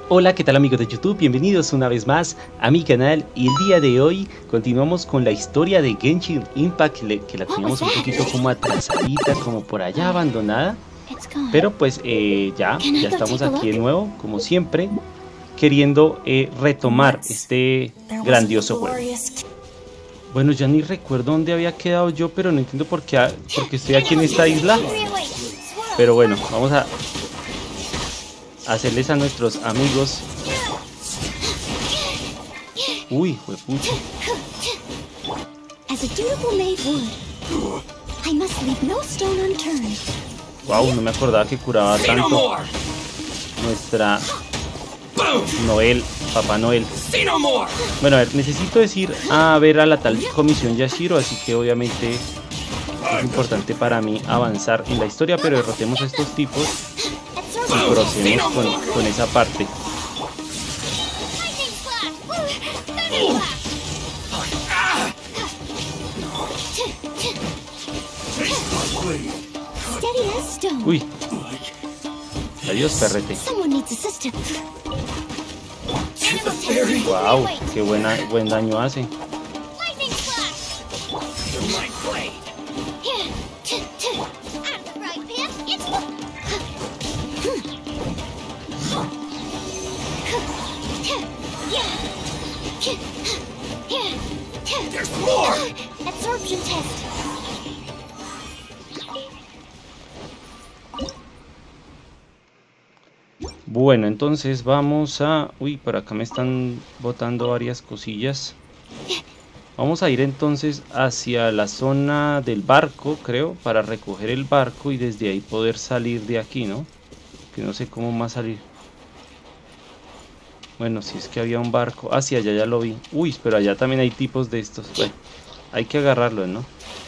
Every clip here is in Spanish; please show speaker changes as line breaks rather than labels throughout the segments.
Hola, ¿qué tal amigos de YouTube? Bienvenidos una vez más a mi canal y el día de hoy continuamos con la historia de Genshin Impact que la teníamos un poquito como atrasadita, como por allá abandonada, pero pues ya estamos aquí de nuevo, como siempre, queriendo retomar este grandioso juego. Bueno, ya ni recuerdo dónde había quedado yo, pero no entiendo por qué estoy aquí en esta isla, pero bueno, vamos a hacerles a nuestros amigos. Uy, juepucha. Wow, no me acordaba que curaba tanto nuestra Noel, Papá Noel. Bueno, a ver, necesito decir a ver a la tal comisión Yashiro, así que obviamente es importante para mí avanzar en la historia, pero derrotemos a estos tipos y procedemos con esa parte. Uy. Adiós, perrete. Wow, qué buen daño hace. Bueno, entonces vamos a... Uy, por acá me están botando varias cosillas. Vamos a ir entonces hacia la zona del barco, creo, para recoger el barco y desde ahí poder salir de aquí, ¿no? Que no sé cómo más salir. Bueno, si es que había un barco. Ah, sí, allá ya lo vi. Uy, pero allá también hay tipos de estos. Bueno, hay que agarrarlos, ¿no?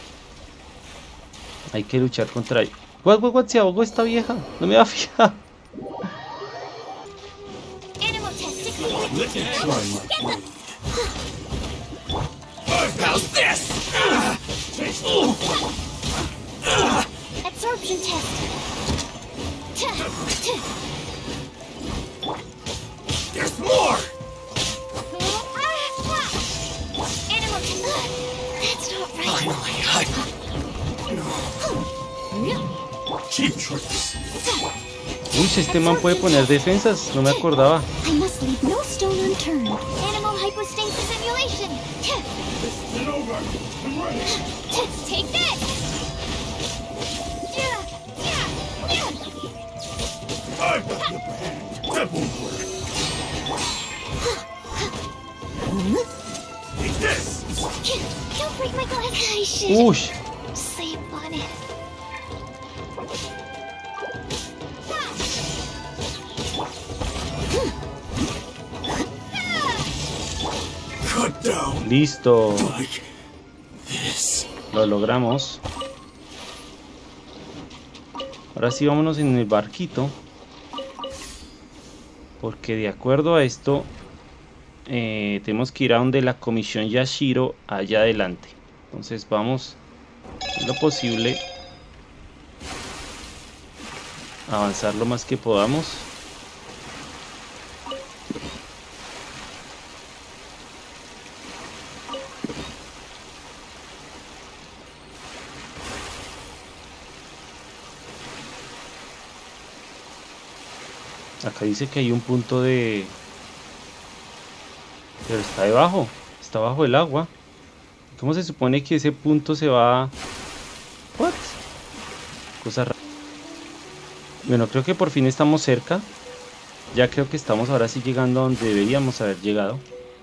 Hay que luchar contra ellos. What, se ahogó esta vieja. No me va a fijar.
Absorption test. There's more. Animal test. That's not right. Cheap tricks.
Uy, este man puede poner defensas, no me acordaba.
I must leave no stone unturned. Animal hypostasis simulation. Get over. I'm ready. Take this. I've got the upper hand. That won't work. Take this. Don't break my glass. I should sleep on it.
Listo. Lo logramos. Ahora sí vámonos en el barquito. Porque de acuerdo a esto tenemos que ir a donde la comisión Yashiro allá adelante. Entonces vamos en lo posible a avanzar lo más que podamos. Acá dice que hay un punto de... Pero está debajo. Está bajo el agua. ¿Cómo se supone que ese punto se va...? ¿What? Cosa rara. Bueno, creo que por fin estamos cerca. Ya creo que estamos ahora sí llegando a donde deberíamos haber llegado.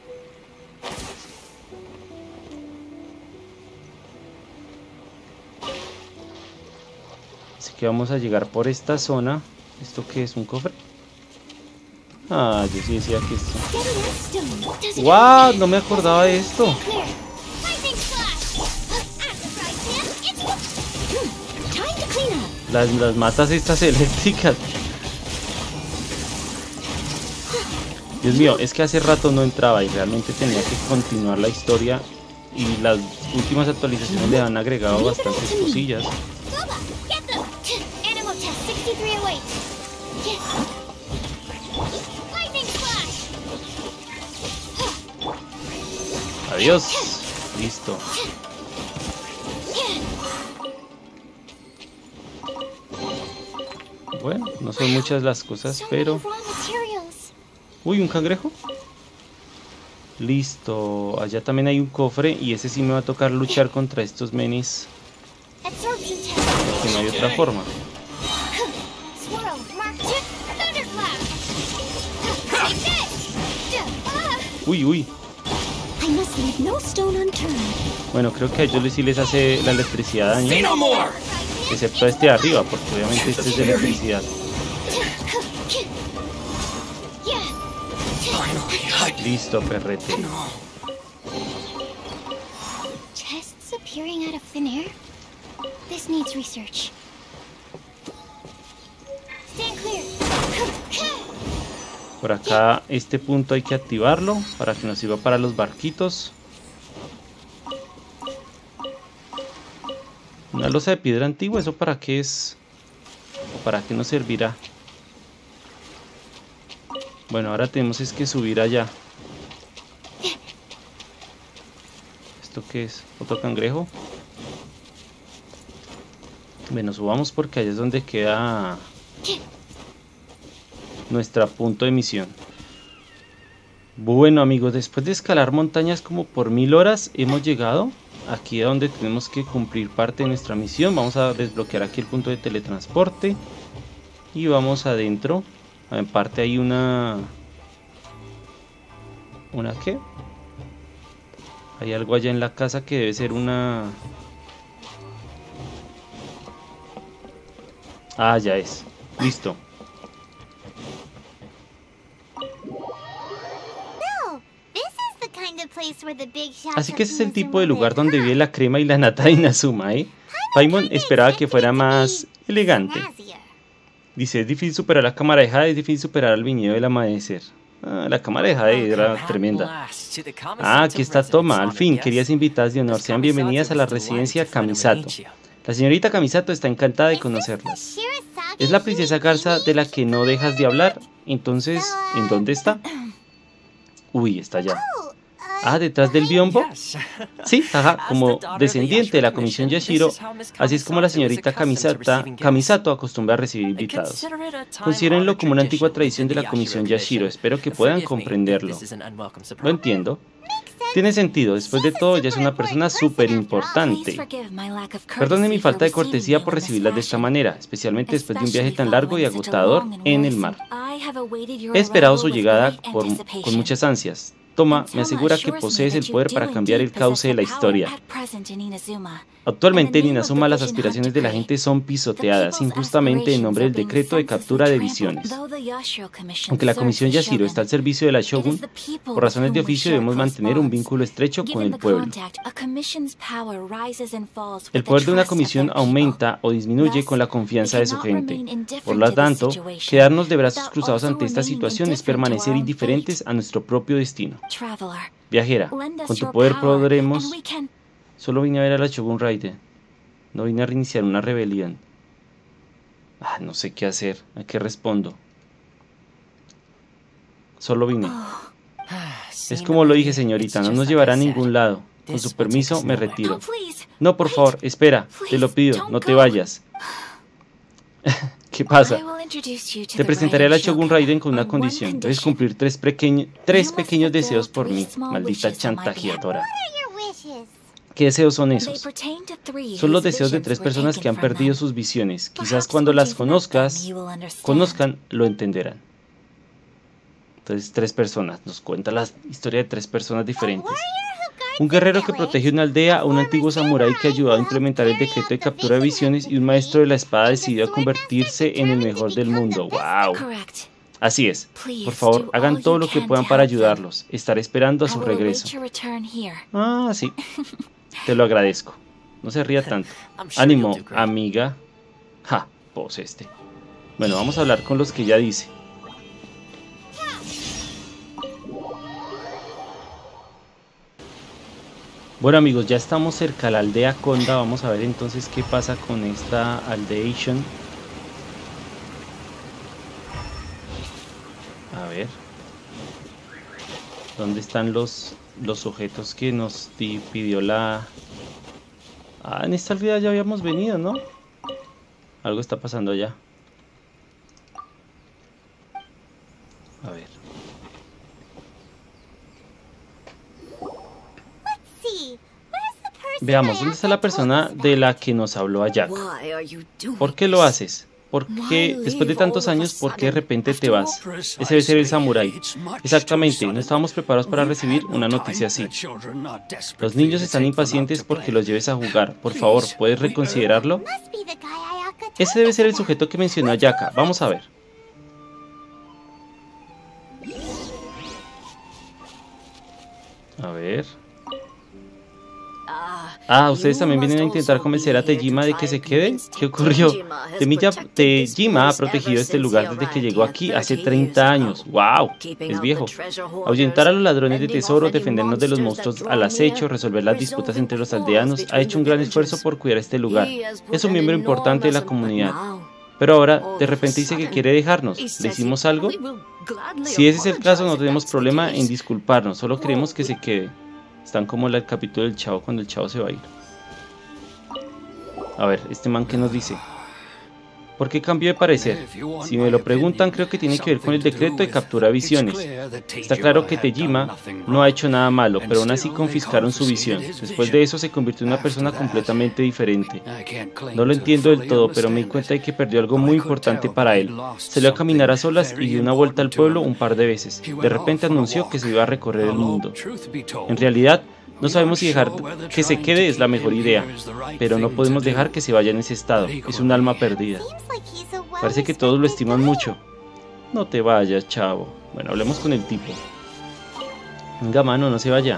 Así que vamos a llegar por esta zona. ¿Esto qué es? ¿Un cofre? Ah, yo sí decía que esto... ¡Wow! No me acordaba de esto. Las matas estas eléctricas. Dios mío, es que hace rato no entraba y realmente tenía que continuar la historia. Y las últimas actualizaciones le han agregado bastantes cosillas. Adiós. Listo. Bueno, no son muchas las cosas, pero... Uy, ¿un cangrejo? Listo. Allá también hay un cofre y ese sí me va a tocar luchar contra estos menes. Que no hay otra forma. Uy, uy. Bueno, creo que a ellos sí les hace la electricidad daño. Excepto a este de arriba, porque obviamente este es de electricidad. Listo, perrete.
Chests appearing out of thin air? This needs research. Stand clear.
Por acá este punto hay que activarlo para que nos sirva para los barquitos. Una losa de piedra antigua, ¿eso para qué es? ¿Para qué nos servirá? Bueno, ahora tenemos es que subir allá. ¿Esto qué es? ¿Otro cangrejo? Bueno, subamos porque allá es donde queda nuestro punto de misión. Bueno, amigos, después de escalar montañas como por 1000 horas, hemos llegado aquí a donde tenemos que cumplir parte de nuestra misión. Vamos a desbloquear aquí el punto de teletransporte y vamos adentro. En parte hay ¿una qué? Hay algo allá en la casa que debe ser una... Ah, ya es. Listo. Así que ese es el tipo de lugar donde vive la crema y la nata de Inazuma, ¿eh? Paimon esperaba que fuera más elegante. Dice, es difícil superar la cámara de Jade, es difícil superar al viñedo del amanecer. Ah, la cámara de Jade era tremenda. Ah, aquí está Toma, al fin, queridas invitadas de honor, sean bienvenidas a la residencia Kamisato. La señorita Kamisato está encantada de conocerlas. ¿Es la princesa Garza de la que no dejas de hablar? Entonces, ¿en dónde está? Uy, está allá. Ah, detrás del biombo. Sí, ajá, como descendiente de la comisión Yashiro, así es como la señorita Kamisato acostumbra a recibir invitados. Considérenlo como una antigua tradición de la comisión Yashiro, espero que puedan comprenderlo. Lo entiendo. Tiene sentido, después de todo ella es una persona súper importante. Perdone mi falta de cortesía por recibirlas de esta manera, especialmente después de un viaje tan largo y agotador en el mar. He esperado su llegada con muchas ansias. Toma, me asegura que posees el poder para cambiar el cauce de la historia. Actualmente en Inazuma las aspiraciones de la gente son pisoteadas injustamente en nombre del decreto de captura de visiones. Aunque la comisión Yashiro está al servicio de la Shogun, por razones de oficio debemos mantener un vínculo estrecho con el pueblo. El poder de una comisión aumenta o disminuye con la confianza de su gente. Por lo tanto, quedarnos de brazos cruzados ante esta situación es permanecer indiferentes a nuestro propio destino. Viajera, con tu poder podremos... Solo vine a ver a la Shogun Raiden. No vine a reiniciar una rebelión. Ah, no sé qué hacer. ¿A qué respondo? Solo vine. Es como lo dije, señorita. No nos llevará a ningún lado. Con su permiso, me retiro. No, por favor, espera. Te lo pido, no te vayas. ¿Qué pasa? Te presentaré a la Shogun Raiden con una condición. Debes cumplir tres pequeños deseos por mí. Maldita chantajeadora. ¿Qué deseos son esos? Son los deseos de 3 personas que han perdido sus visiones. Quizás cuando las conozcan, lo entenderán. Entonces 3 personas. Nos cuenta la historia de 3 personas diferentes. Un guerrero que protege una aldea, un antiguo samurái que ayudó a implementar el decreto de captura de visiones y un maestro de la espada decidió convertirse en el mejor del mundo. ¡Wow! Así es. Por favor, hagan todo lo que puedan para ayudarlos. Estaré esperando a su regreso. Ah, sí. Te lo agradezco. No se ría tanto. Ánimo, amiga. Ja, pues este. Bueno, vamos a hablar con los que ya dice. Bueno, amigos, ya estamos cerca de la aldea Konda. Vamos a ver entonces qué pasa con esta aldeation. A ver. ¿Dónde están los objetos que nos pidió la... Ah, en esta aldea ya habíamos venido, ¿no? Algo está pasando allá. A ver. Veamos, ¿dónde está la persona de la que nos habló allá? ¿Por qué lo haces? ¿Por qué, después de tantos años, por qué de repente te vas? Ese debe ser el samurái. Exactamente, no estábamos preparados para recibir una noticia así. Los niños están impacientes porque los lleves a jugar. Por favor, ¿puedes reconsiderarlo? Ese debe ser el sujeto que mencionó Ayaka. Vamos a ver. A ver... Ah, ¿ustedes también vienen a intentar convencer a Tejima de que se quede? ¿Qué ocurrió? Tejima ha protegido este lugar desde que llegó aquí hace 30 años. ¡Wow! Es viejo. Ahuyentar a los ladrones de tesoros, defendernos de los monstruos al acecho, resolver las disputas entre los aldeanos. Ha hecho un gran esfuerzo por cuidar este lugar. Es un miembro importante de la comunidad. Pero ahora, de repente dice que quiere dejarnos. ¿Le hicimos algo? Si ese es el caso, no tenemos problema en disculparnos. Solo queremos que se quede. Están como el capítulo del Chavo cuando el Chavo se va a ir. A ver, este man que nos dice. ¿Por qué cambió de parecer? Si me lo preguntan, creo que tiene que ver con el decreto de captura de visiones. Está claro que Tejima no ha hecho nada malo, pero aún así confiscaron su visión. Después de eso se convirtió en una persona completamente diferente. No lo entiendo del todo, pero me di cuenta de que perdió algo muy importante para él. Salió a caminar a solas y dio una vuelta al pueblo un par de veces. De repente anunció que se iba a recorrer el mundo. En realidad, no sabemos si dejar que se quede es la mejor idea, pero no podemos dejar que se vaya en ese estado. Es un alma perdida. Parece que todos lo estiman mucho. No te vayas, chavo. Bueno, hablemos con el tipo. Venga, mano, no se vaya.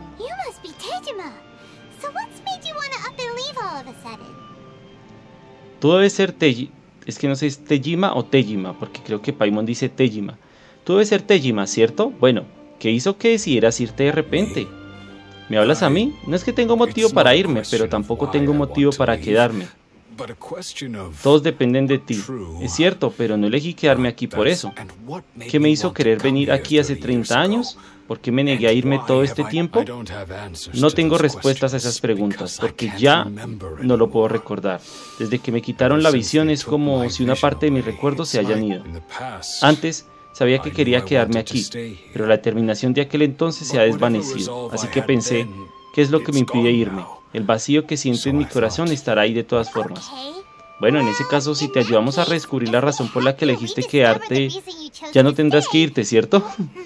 Tú debes ser Tejima. Es que no sé si es Tejima o Tejima, porque creo que Paimon dice Tejima. Tú debes ser Tejima, ¿cierto? Bueno, ¿qué hizo que decidieras irte de repente? ¿Me hablas a mí? No es que tengo motivo para irme, pero tampoco tengo motivo para quedarme. Todos dependen de ti. Es cierto, pero no elegí quedarme aquí por eso. ¿Qué me hizo querer venir aquí hace 30 años? ¿Por qué me negué a irme todo este tiempo? No tengo respuestas a esas preguntas, porque ya no lo puedo recordar. Desde que me quitaron la visión es como si una parte de mis recuerdos se hayan ido. Antes sabía que quería quedarme aquí, pero la determinación de aquel entonces se ha desvanecido. Así que pensé, ¿qué es lo que me impide irme? El vacío que siento en mi corazón estará ahí de todas formas. Bueno, en ese caso, si te ayudamos a descubrir la razón por la que elegiste quedarte, ya no tendrás que irte, ¿cierto?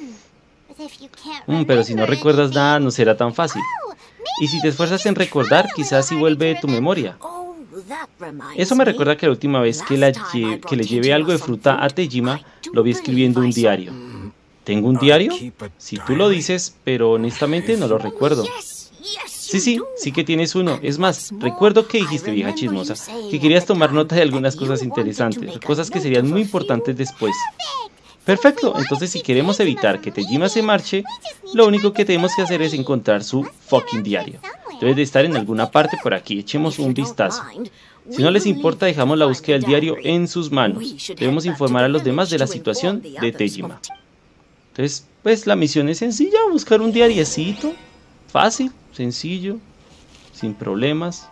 Pero si no recuerdas nada, no será tan fácil. Y si te esfuerzas en recordar, quizás sí vuelve de tu memoria. Eso me recuerda que la última vez que le llevé algo de fruta a Tejima, lo vi escribiendo un diario. ¿Tengo un diario? Si tú lo dices, pero honestamente no lo recuerdo. Sí que tienes uno. Es más, recuerdo que dijiste, vieja chismosa, que querías tomar nota de algunas cosas interesantes, cosas que serían muy importantes después. Perfecto, entonces si queremos evitar que Tejima se marche, lo único que tenemos que hacer es encontrar su fucking diario. Debe de estar en alguna parte por aquí, echemos un vistazo. Si no les importa, dejamos la búsqueda del diario en sus manos. Debemos informar a los demás de la situación de Tejima. Entonces, pues la misión es sencilla, buscar un diariecito. Fácil, sencillo, sin problemas.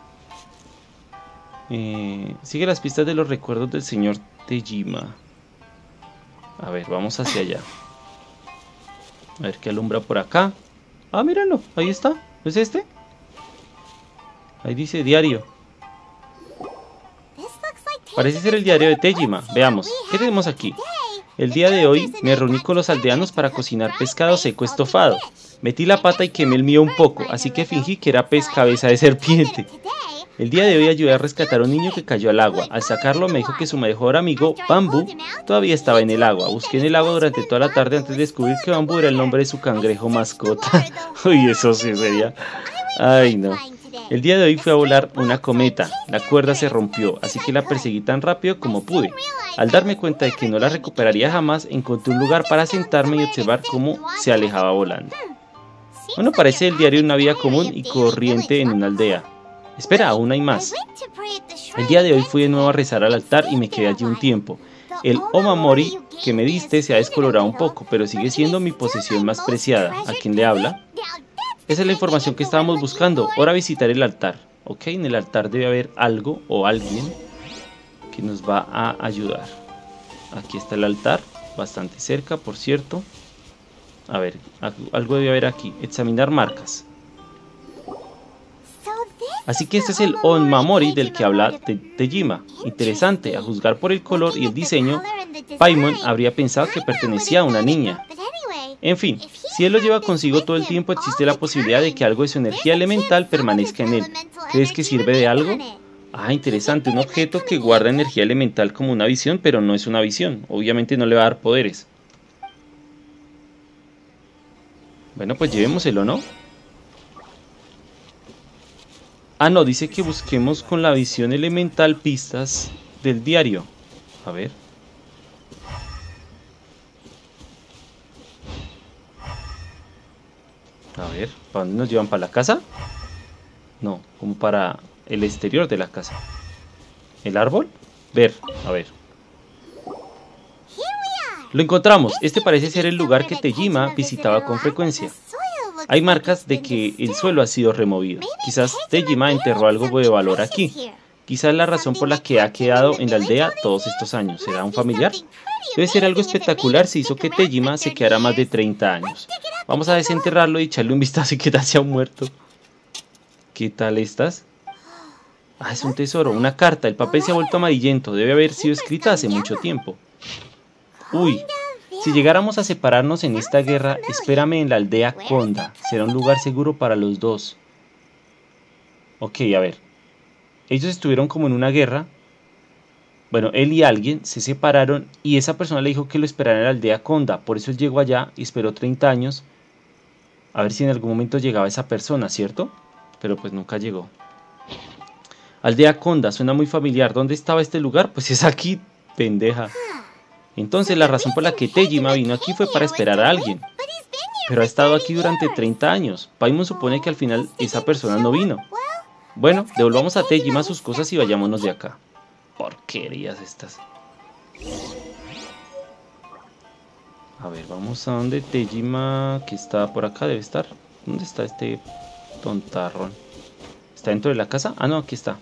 Sigue las pistas de los recuerdos del señor Tejima. A ver, vamos hacia allá. A ver qué alumbra por acá. Ah, míralo, ahí está. ¿No es este? Ahí dice diario. Parece ser el diario de Tejima. Veamos, ¿qué tenemos aquí? El día de hoy me reuní con los aldeanos para cocinar pescado seco estofado. Metí la pata y quemé el mío un poco, así que fingí que era pez cabeza de serpiente. El día de hoy ayudé a rescatar a un niño que cayó al agua. Al sacarlo me dijo que su mejor amigo, Bamboo, todavía estaba en el agua. Busqué en el agua durante toda la tarde antes de descubrir que Bamboo era el nombre de su cangrejo mascota. Uy, eso sí sería... Ay, no. El día de hoy fui a volar una cometa. La cuerda se rompió, así que la perseguí tan rápido como pude. Al darme cuenta de que no la recuperaría jamás, encontré un lugar para sentarme y observar cómo se alejaba volando. Bueno, parece el diario de una vida común y corriente en una aldea. Espera, aún hay más. El día de hoy fui de nuevo a rezar al altar y me quedé allí un tiempo. El Omamori que me diste se ha descolorado un poco, pero sigue siendo mi posesión más preciada. ¿A quién le habla? Esa es la información que estábamos buscando. Ahora visitar el altar. Ok, en el altar debe haber algo o alguien que nos va a ayudar. Aquí está el altar, bastante cerca, por cierto. A ver, algo debe haber aquí. Examinar marcas. Así que este es el Onmamori del que habla Tejima. Interesante, a juzgar por el color y el diseño, Paimon habría pensado que pertenecía a una niña. En fin, si él lo lleva consigo todo el tiempo, existe la posibilidad de que algo de su energía elemental permanezca en él. ¿Crees que sirve de algo? Ah, interesante, un objeto que guarda energía elemental como una visión, pero no es una visión. Obviamente no le va a dar poderes. Bueno, pues llevémoselo, ¿no? Ah, no, dice que busquemos con la visión elemental pistas del diario. A ver. A ver, ¿para dónde nos llevan? ¿Para la casa? No, como para el exterior de la casa. ¿El árbol? Ver, a ver. Lo encontramos. Este parece ser el lugar que Tejima visitaba con frecuencia. Hay marcas de que el suelo ha sido removido. Quizás Tejima enterró algo de valor aquí. Quizás la razón por la que ha quedado en la aldea todos estos años. ¿Será un familiar? Debe ser algo espectacular si hizo que Tejima se quedara más de 30 años. Vamos a desenterrarlo y echarle un vistazo y que tal sea muerto. ¿Qué tal estas? Ah, es un tesoro, una carta. El papel se ha vuelto amarillento. Debe haber sido escrita hace mucho tiempo. Uy. Si llegáramos a separarnos en esta guerra, espérame en la aldea Konda. Será un lugar seguro para los dos. Ok, a ver. Ellos estuvieron como en una guerra. Bueno, él y alguien se separaron y esa persona le dijo que lo esperara en la aldea Konda. Por eso él llegó allá y esperó 30 años. A ver si en algún momento llegaba esa persona, ¿cierto? Pero pues nunca llegó. Aldea Konda, suena muy familiar. ¿Dónde estaba este lugar? Pues es aquí, pendeja. Entonces la razón por la que Tejima vino aquí fue para esperar a alguien. Pero ha estado aquí durante 30 años. Paimon supone que al final esa persona no vino. Bueno, devolvamos a Tejima sus cosas y vayámonos de acá. Porquerías estas. A ver, vamos a donde Tejima, que está por acá, debe estar. ¿Dónde está este tontarrón? ¿Está dentro de la casa? Ah, no, aquí está.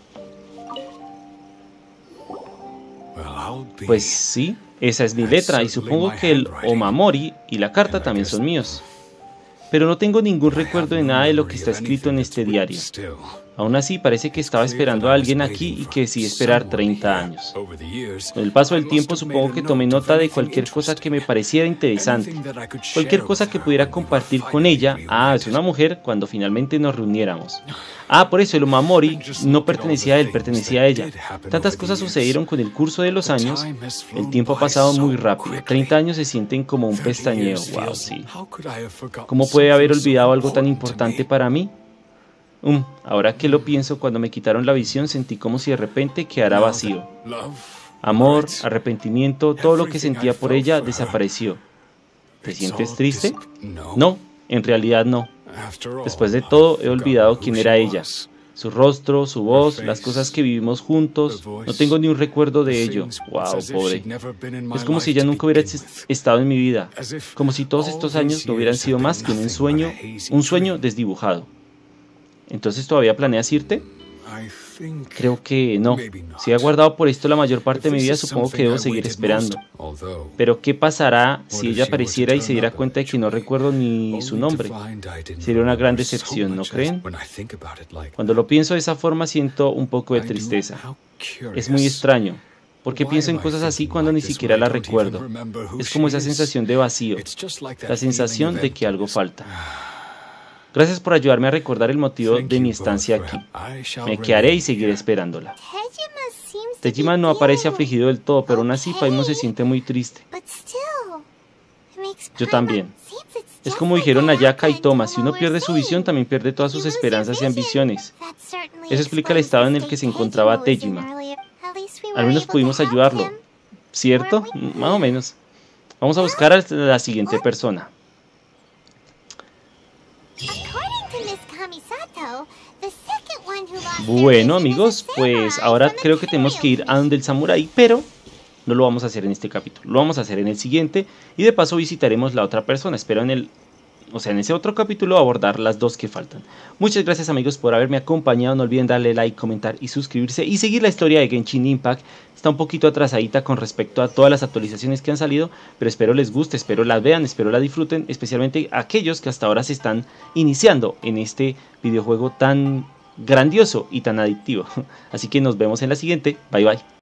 Pues sí, esa es mi letra y supongo que el Omamori y la carta también son míos. Pero no tengo ningún recuerdo de nada de lo que está escrito en este diario. Aún así, parece que estaba esperando a alguien aquí y que decidí esperar 30 años. Con el paso del tiempo, supongo que tomé nota de cualquier cosa que me pareciera interesante. Cualquier cosa que pudiera compartir con ella. Ah, es una mujer, cuando finalmente nos reuniéramos. Ah, por eso el Omamori no pertenecía a él, pertenecía a ella. Tantas cosas sucedieron con el curso de los años. El tiempo ha pasado muy rápido. 30 años se sienten como un pestañeo. Wow, sí. ¿Cómo puede haber olvidado algo tan importante para mí? Ahora que lo pienso, cuando me quitaron la visión sentí como si de repente quedara vacío. Amor, arrepentimiento, todo lo que sentía por ella desapareció. ¿Te sientes triste? No, en realidad no. Después de todo he olvidado quién era ella. Su rostro, su voz, las cosas que vivimos juntos, no tengo ni un recuerdo de ello. Wow, pobre. Es como si ella nunca hubiera estado en mi vida. Como si todos estos años no hubieran sido más que un sueño desdibujado. ¿Entonces todavía planeas irte? Creo que no. Si he guardado por esto la mayor parte de mi vida, supongo que debo seguir esperando. Pero ¿qué pasará si ella apareciera y se diera cuenta de que no recuerdo ni su nombre? Sería una gran decepción, ¿no creen? Cuando lo pienso de esa forma siento un poco de tristeza. Es muy extraño, porque pienso en cosas así cuando ni siquiera las recuerdo. Es como esa sensación de vacío, la sensación de que algo falta. Gracias por ayudarme a recordar el motivo de mi estancia aquí. Me quedaré y seguiré esperándola. Tejima no aparece afligido del todo, pero aún así Paimon se siente muy triste. Yo también. Es como dijeron Ayaka y Toma, si uno pierde su visión, también pierde todas sus esperanzas y ambiciones. Eso explica el estado en el que se encontraba Tejima. Al menos pudimos ayudarlo, ¿cierto? Más o menos. Vamos a buscar a la siguiente persona. Bueno, amigos, pues ahora creo que tenemos que ir a donde el samurái, pero no lo vamos a hacer en este capítulo, lo vamos a hacer en el siguiente y de paso visitaremos la otra persona. Espero en ese otro capítulo abordar las dos que faltan. Muchas gracias amigos por haberme acompañado, no olviden darle like, comentar y suscribirse y seguir la historia de Genshin Impact. Está un poquito atrasadita con respecto a todas las actualizaciones que han salido, pero espero les guste, espero las vean, espero la disfruten, especialmente aquellos que hasta ahora se están iniciando en este videojuego tan grandioso y tan adictivo. Así que nos vemos en la siguiente, bye bye.